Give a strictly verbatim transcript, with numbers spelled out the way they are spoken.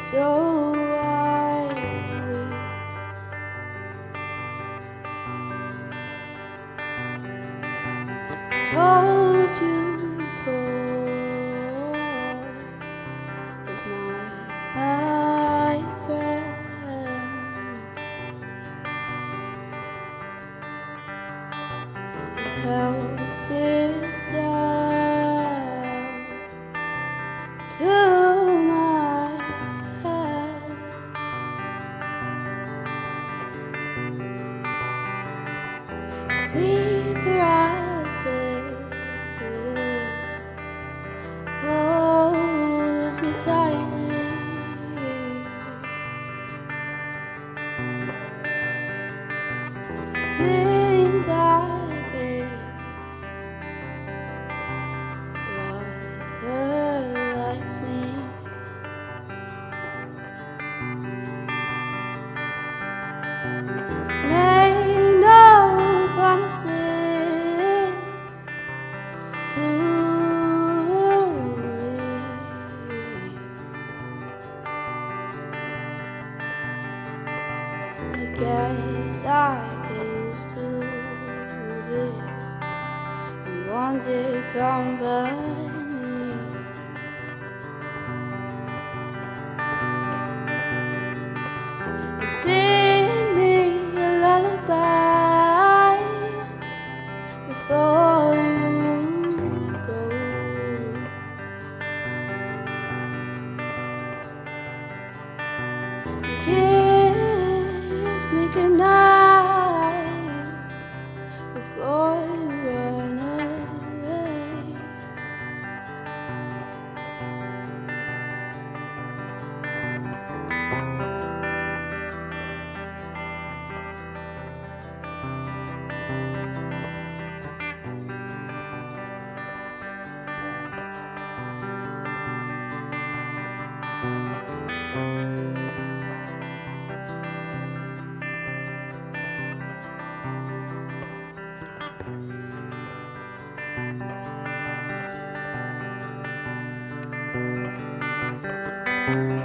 so I weep. I told you before, it's not my friend. The house is sound to my head. Sleep paralysis holds me tightly. I think that it rather likes me. It's made no promises to leave. I guess I get used to this and wanted company. Sing me a lullaby before you go. Kiss me goodnight before you run away. Thank you.